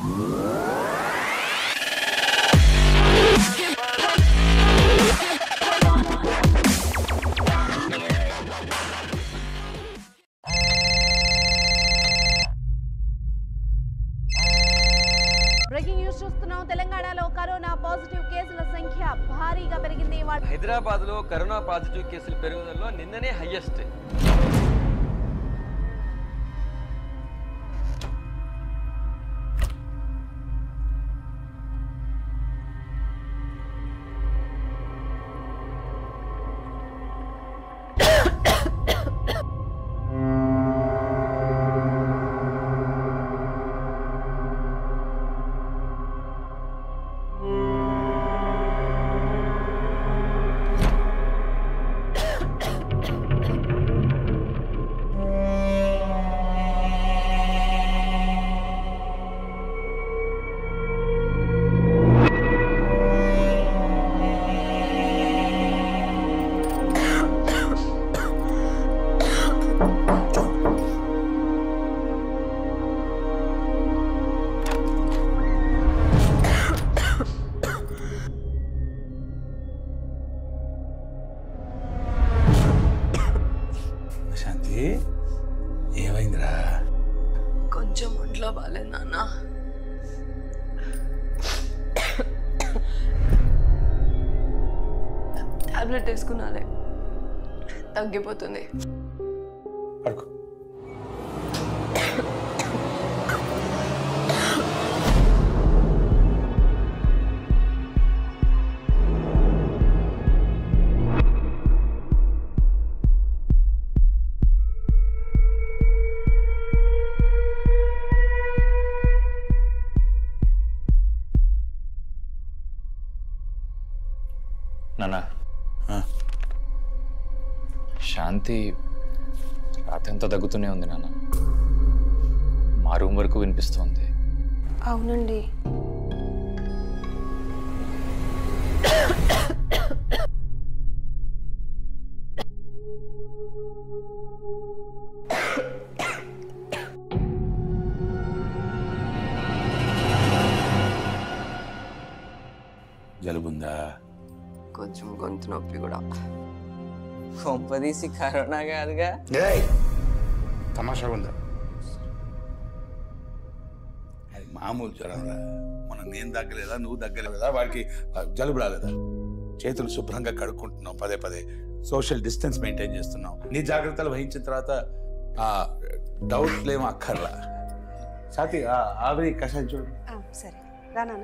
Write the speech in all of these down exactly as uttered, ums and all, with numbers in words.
Breaking news చూస్తున్నాం. తెలంగాణలో corona positive కేసుల సంఖ్య భారీగా పెరిగింది. హైదరాబాద్ లో కరోనా పాజిటివ్ కేసులు పెరుగుదలలో నిన్ననే హైయెస్ట్. ఏమైందిరా? కొంచెం ఒంట్లో బాలేదు నాన్న. టాబ్లెట్ వేసుకున్నాలే, తగ్గిపోతుంది. పడుకో. నాన్న, శాంతి రాత్రి అంతా దగ్గుతూనే ఉంది నాన్న. మా రూమ్ వరకు వినిపిస్తుంది. అవునండి. జలుబుందా? కొంచెం గొంతు నొప్పి కూడా. కొంపదీసి కరోనా కాదుగా? తమాషా ఉందా? అది మామూలు జ్వరం రా. మనం నేను దగ్గలేదా, నువ్వు దగ్గలేదా, వాడికి జలుబు రాలేదా? చేతులు శుభ్రంగా కడుక్కుంటున్నాం, పదే పదే సోషల్ డిస్టెన్స్ మెయింటైన్ చేస్తున్నాం. నీ జాగ్రత్తలు వహించిన తర్వాత ఆ డౌట్లేమో అక్కర్లా. సాతి ఆవిరి కషాయం చూడు. సరే రానా?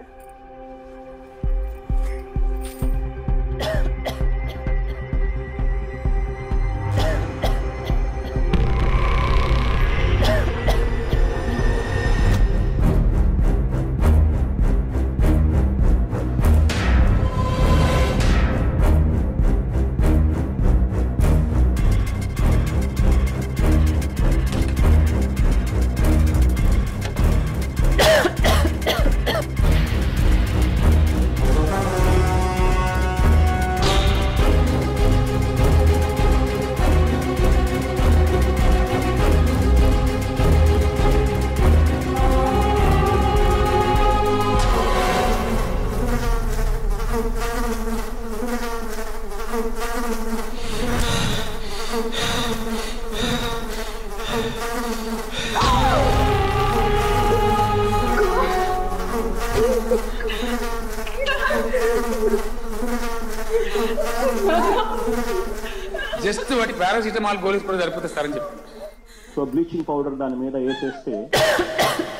జస్ట్ వాటి పారాసిటమాల్ గోలీస్ కూడా సరిపోతే సార్ అని చెప్పి. సో బ్లీచింగ్ పౌడర్ దాని మీద వేసేస్తే